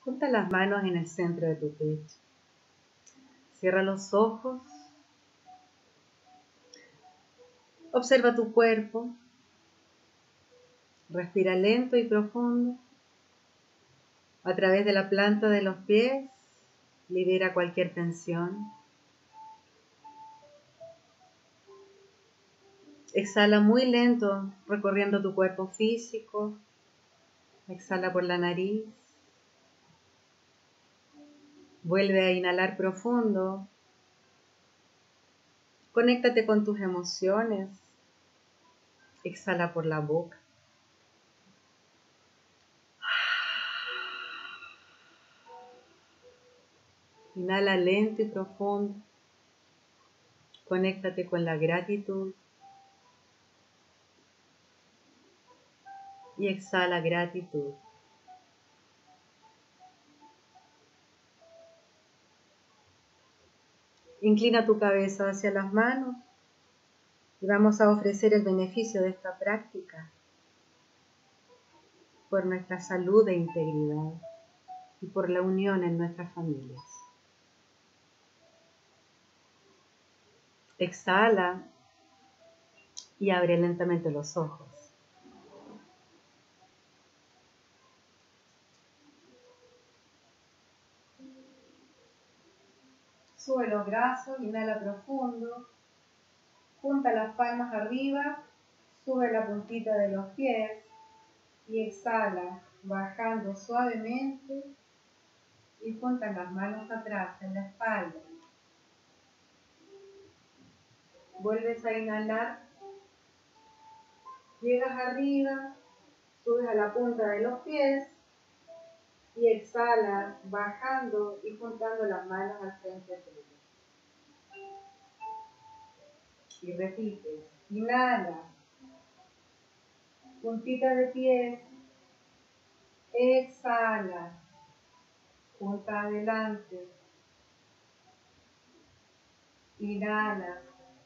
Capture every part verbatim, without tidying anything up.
Junta las manos en el centro de tu pecho. Cierra los ojos. Observa tu cuerpo. Respira lento y profundo. A través de la planta de los pies, libera cualquier tensión. Exhala muy lento, recorriendo tu cuerpo físico. Exhala por la nariz. Vuelve a inhalar profundo. Conéctate con tus emociones. Exhala por la boca. Inhala lento y profundo. Conéctate con la gratitud. Y exhala gratitud. Inclina tu cabeza hacia las manos y vamos a ofrecer el beneficio de esta práctica por nuestra salud e integridad y por la unión en nuestras familias. Exhala y abre lentamente los ojos. Sube los brazos, inhala profundo, junta las palmas arriba, sube la puntita de los pies y exhala, bajando suavemente y junta las manos atrás en la espalda. Vuelves a inhalar, llegas arriba, subes a la punta de los pies y exhalas, bajando y juntando las manos al frente tuyo. Y repites, inhala, puntita de pies, exhala, punta adelante, inhala,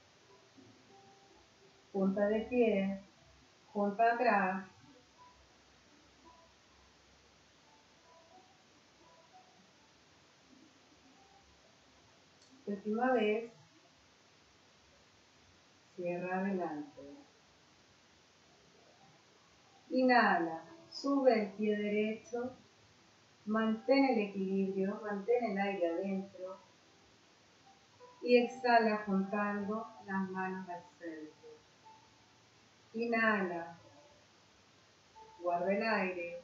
punta de pie, punta atrás, última vez, cierra adelante. Inhala, sube el pie derecho, mantén el equilibrio, mantén el aire adentro y exhala juntando las manos al centro. Inhala, guarda el aire,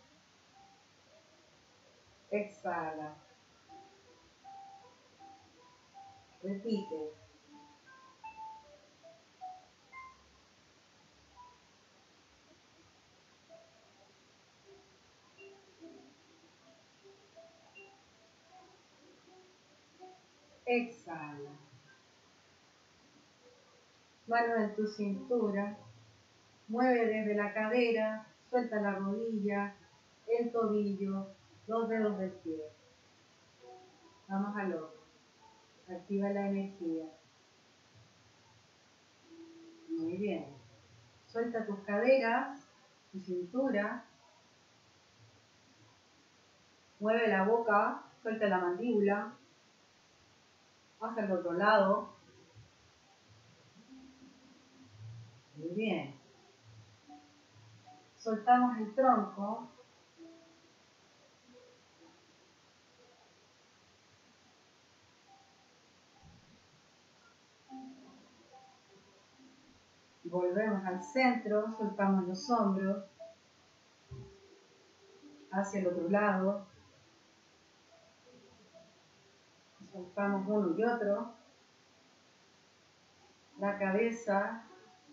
exhala, repite. Exhala. Manos en tu cintura. Mueve desde la cadera, suelta la rodilla, el tobillo, los dedos del pie. Vamos al otro. Activa la energía. Muy bien. Suelta tus caderas, tu cintura. Mueve la boca, suelta la mandíbula. Hacia el otro lado. Muy bien. Soltamos el tronco. Volvemos al centro, soltamos los hombros. Hacia el otro lado. Soltamos uno y otro. La cabeza.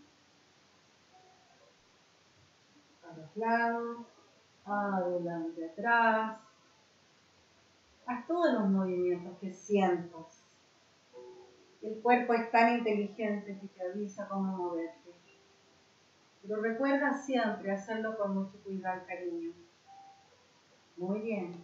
A los lados, adelante, atrás. Haz todos los movimientos que sientas. El cuerpo es tan inteligente que te avisa cómo moverte. Pero recuerda siempre hacerlo con mucho cuidado y cariño. Muy bien.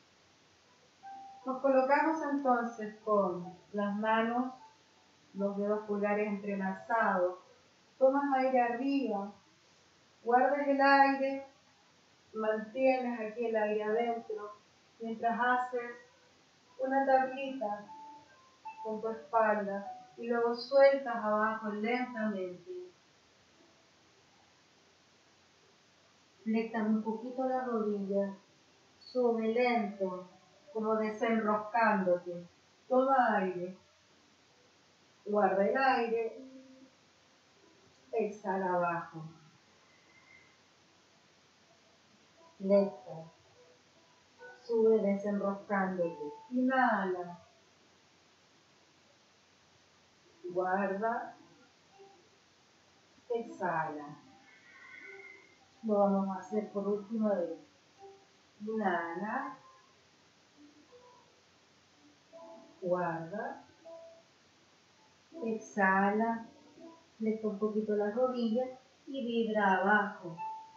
Nos colocamos entonces con las manos, los dedos pulgares entrelazados. Tomas aire arriba. Guardas el aire, mantienes aquí el aire adentro, Mientras haces una tablita con tu espalda y luego sueltas abajo lentamente. Flecta un poquito la rodilla, sube lento, como desenroscándote. Toma aire, guarda el aire, exhala abajo. Flecta, sube desenroscándote. Inhala, guarda, exhala. Lo vamos a hacer por última vez. Inhala, guarda, exhala, flecta un poquito las rodillas y vibra abajo.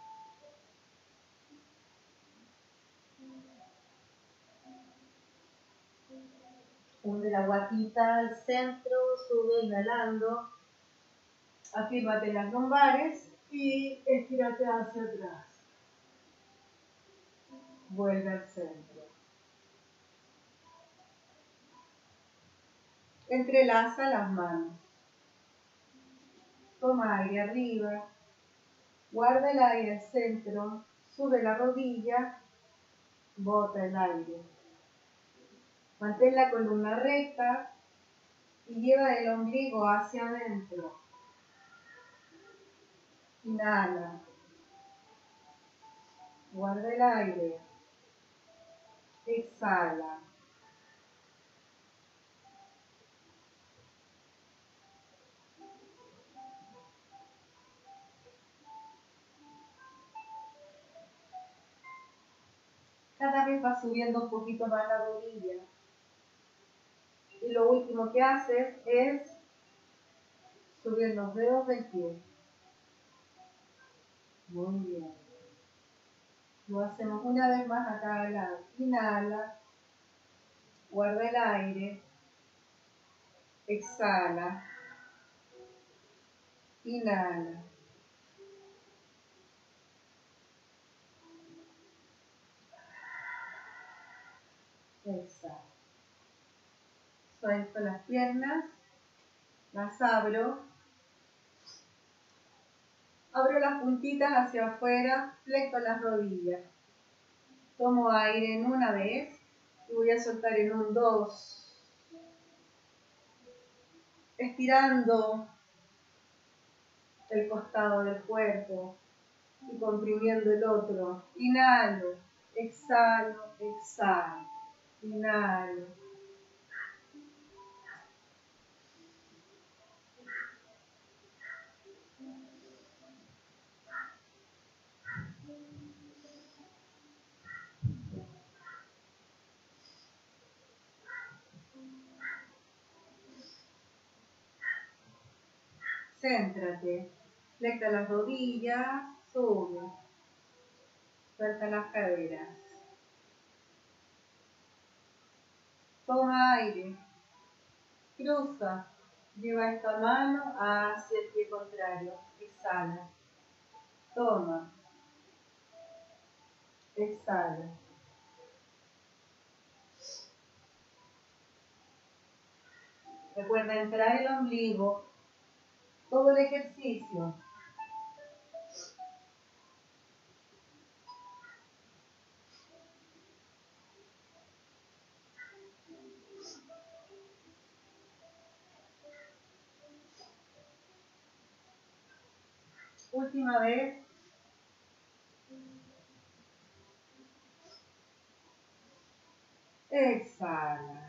Hunde la guatita al centro, sube inhalando, afírmate las lumbares y estírate hacia atrás. Vuelve al centro. Entrelaza las manos. Toma aire arriba, guarda el aire al centro, sube la rodilla, bota el aire. Mantén la columna recta y lleva el ombligo hacia adentro. Inhala. Guarda el aire. Exhala. Cada vez va subiendo un poquito más la rodilla. Y lo último que haces es subir los dedos del pie. Muy bien. Lo hacemos una vez más a cada lado. Inhala. Guarda el aire. Exhala. Inhala. Exhala. Suelto las piernas. Las abro. Abro las puntitas hacia afuera. Flecto las rodillas. Tomo aire en una vez. Y voy a soltar en un dos. Estirando el costado del cuerpo y comprimiendo el otro. Inhalo, exhalo, exhalo, inhalo. Céntrate, flecta las rodillas, sube, suelta las caderas. Toma aire, cruza, lleva esta mano hacia el pie contrario, exhala. Toma, exhala. Recuerda entrar el ombligo, todo el ejercicio. Última vez. Exhala.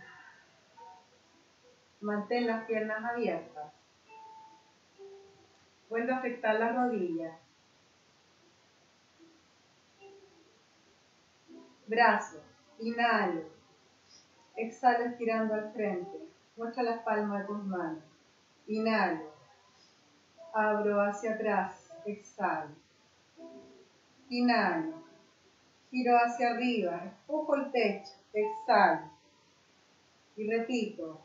Mantén las piernas abiertas. Vuelve a afectar las rodillas. Brazos. Inhalo. Exhalo estirando al frente. Muestra las palmas de tus manos. Inhalo. Abro hacia atrás. Exhalo. Inhalo. Giro hacia arriba. Empujo el pecho. Exhalo. Y repito.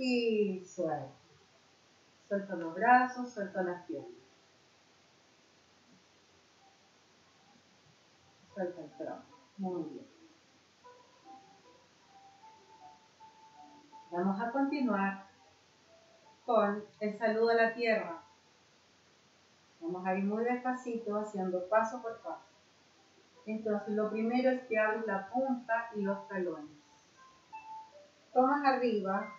y suelto. Suelto los brazos, suelto las piernas. Suelto el tronco. Muy bien. Vamos a continuar con el saludo a la tierra. Vamos a ir muy despacito haciendo paso por paso. Entonces lo primero es que abres la punta y los talones. Tomas arriba,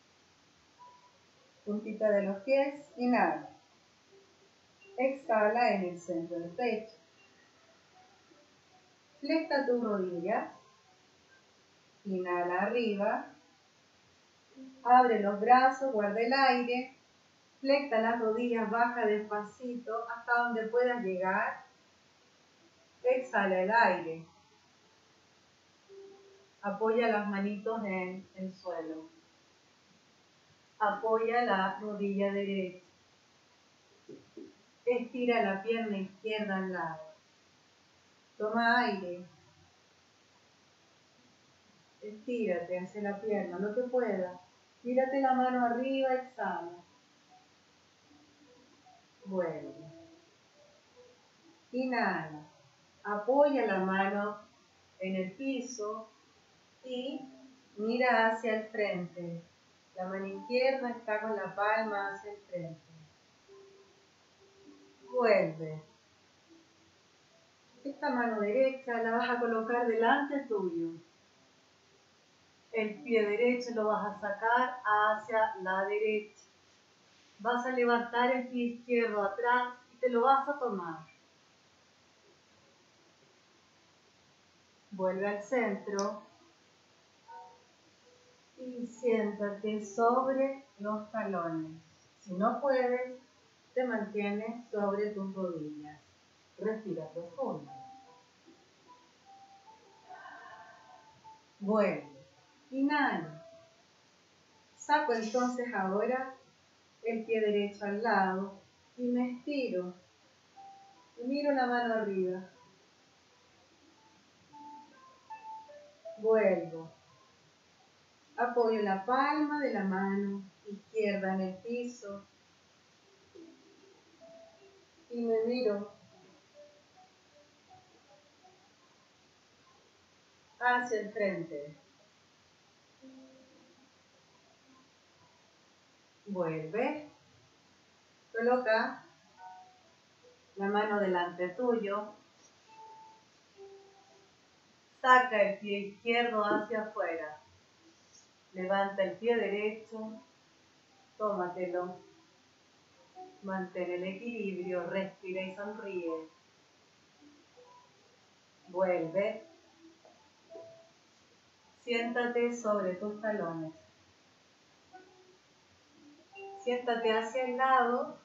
puntita de los pies, inhala. Exhala en el centro del pecho. Flexa tus rodillas. Inhala arriba. Abre los brazos, guarda el aire. Flexa las rodillas, baja despacito hasta donde puedas llegar. Exhala el aire. Apoya las manitos en el suelo. Apoya la rodilla derecha. Estira la pierna izquierda al lado. Toma aire. Estírate hacia la pierna, lo que puedas. Tírate la mano arriba, exhala. Vuelve. Inhala. Apoya la mano en el piso y mira hacia el frente. La mano izquierda está con la palma hacia el frente. Vuelve. Esta mano derecha la vas a colocar delante tuyo. El pie derecho lo vas a sacar hacia la derecha. Vas a levantar el pie izquierdo atrás y te lo vas a tomar. Vuelve al centro y siéntate sobre los talones. Si no puedes, te mantienes sobre tus rodillas. Respira profundo. Vuelve. Inhala. Saco entonces ahora el pie derecho al lado y me estiro. Y miro la mano arriba. Vuelvo. Apoyo la palma de la mano izquierda en el piso. Y me miro hacia el frente. Vuelve. Coloca la mano delante tuyo. Saca el pie izquierdo hacia afuera. Levanta el pie derecho. Tómatelo. Mantén el equilibrio. Respira y sonríe. Vuelve. Siéntate sobre tus talones. Siéntate hacia el lado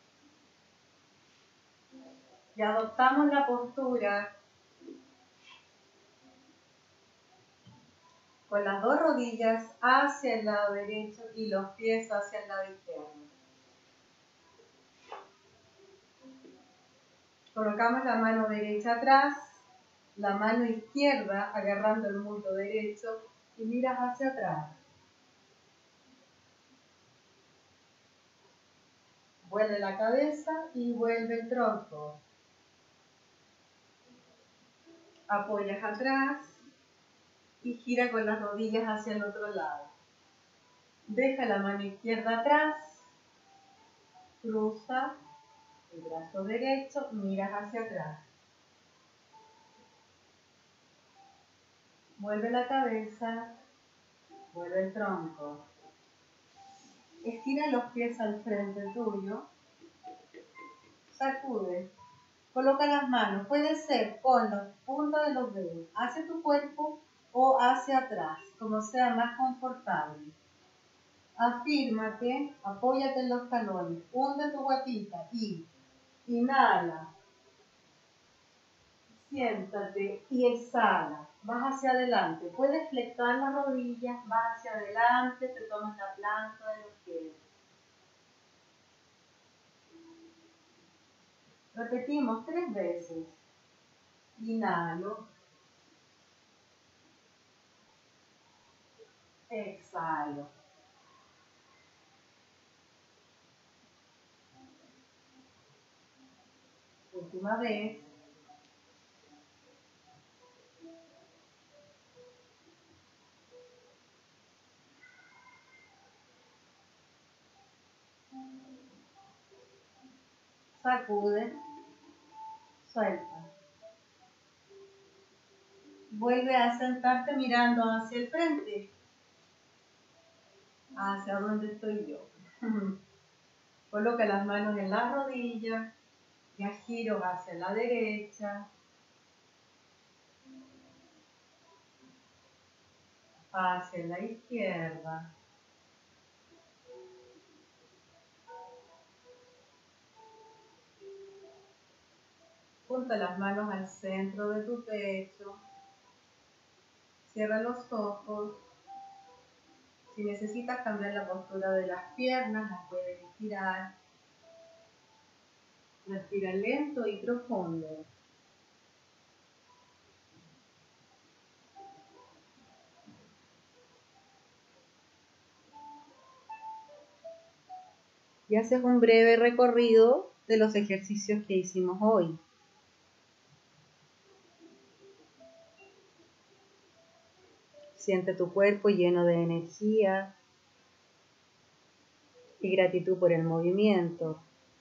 y adoptamos la postura con las dos rodillas hacia el lado derecho y los pies hacia el lado izquierdo. Colocamos la mano derecha atrás, la mano izquierda agarrando el muslo derecho y miras hacia atrás. Vuelve la cabeza y vuelve el tronco. Apoyas atrás y gira con las rodillas hacia el otro lado. Deja la mano izquierda atrás, cruza el brazo derecho, miras hacia atrás. Vuelve la cabeza, vuelve el tronco. Estira los pies al frente tuyo. Sacude. Coloca las manos. Puede ser con la punta de los dedos hacia tu cuerpo o hacia atrás, como sea más confortable. Afírmate, apóyate en los talones, hunde tu guatita y inhala. Siéntate y exhala. Vas hacia adelante. Puedes flexar las rodillas, vas hacia adelante, te tomas la planta de los pies. Repetimos tres veces. Inhalo. Exhalo. última vez. Sacude, suelta. Vuelve a sentarte mirando hacia el frente, hacia donde estoy yo. Coloca las manos en las rodillas, ya giro hacia la derecha, hacia la izquierda. Junta las manos al centro de tu pecho. Cierra los ojos. Si necesitas cambiar la postura de las piernas, las puedes estirar. Respira lento y profundo. Y haces un breve recorrido de los ejercicios que hicimos hoy. Siente tu cuerpo lleno de energía y gratitud por el movimiento.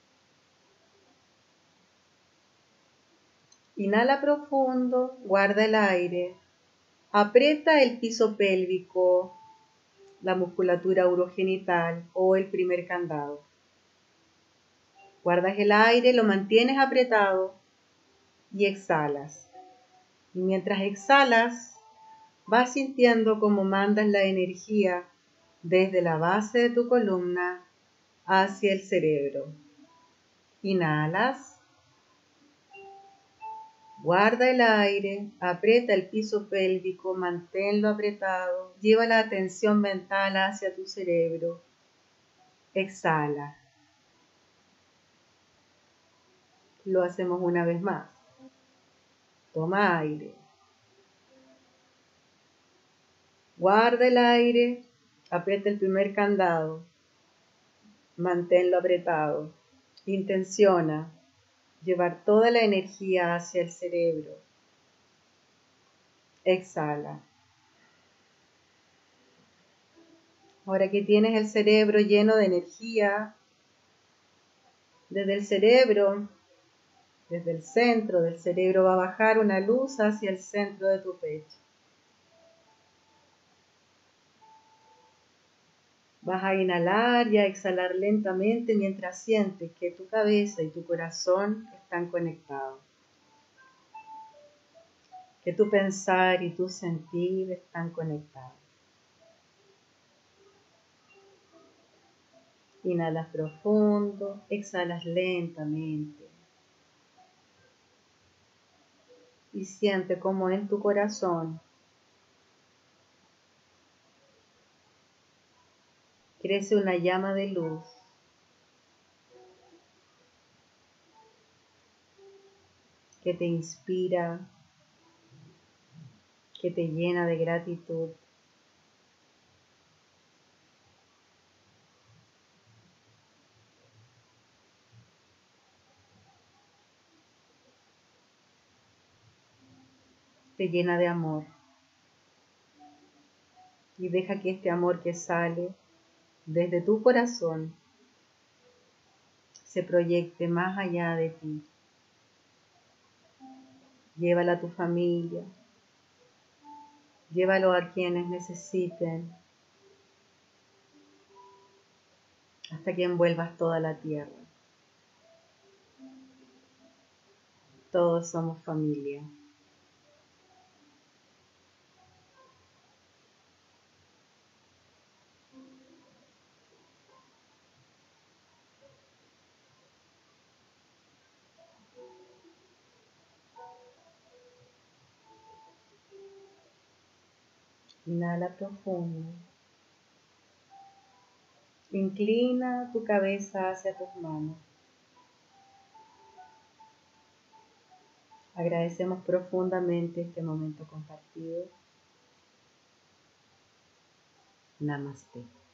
Inhala profundo, guarda el aire, aprieta el piso pélvico, la musculatura urogenital o el primer candado. Guardas el aire, lo mantienes apretado y exhalas. Y mientras exhalas, vas sintiendo cómo mandas la energía desde la base de tu columna hacia el cerebro. Inhalas, guarda el aire, aprieta el piso pélvico, manténlo apretado, lleva la atención mental hacia tu cerebro. Exhala. Lo hacemos una vez más. Toma aire. Guarda el aire, aprieta el primer candado, manténlo apretado. Intenciona llevar toda la energía hacia el cerebro. Exhala. Ahora que tienes el cerebro lleno de energía, desde el cerebro, desde el centro del cerebro va a bajar una luz hacia el centro de tu pecho. Vas a inhalar y a exhalar lentamente mientras sientes que tu cabeza y tu corazón están conectados. Que tu pensar y tu sentir están conectados. Inhalas profundo, exhalas lentamente. Y siente como en tu corazón crece una llama de luz que te inspira, que te llena de gratitud. Te llena de amor. Y deja que este amor que sale desde tu corazón se proyecte más allá de ti. Llévala a tu familia, llévalo a quienes necesiten, hasta que envuelvas toda la tierra. Todos somos familia. Inhala profundo. Inclina tu cabeza hacia tus manos. Agradecemos profundamente este momento compartido. Namaste.